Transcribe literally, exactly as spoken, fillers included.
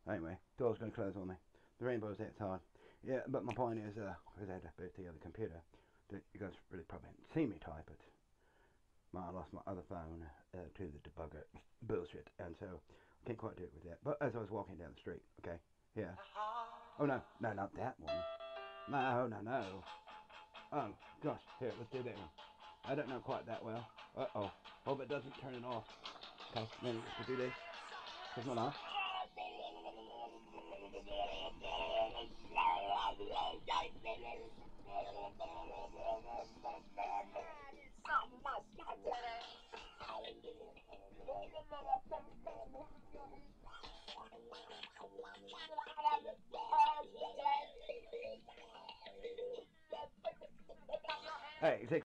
Anyway, door's going to close on me. The rainbow's outside. Yeah, but my point is, uh, because I had to boot the other computer, that you guys really probably haven't seen me type it. I lost my other phone uh, to the debugger bullshit, and so I can't quite do it with that. But as I was walking down the street, okay, yeah. Oh no, no, not that one. No, no, no. Oh gosh, here, let's do that one. I don't know quite that well. Uh oh, hope it doesn't turn it off. Okay, then we do this. It's not on. Hey,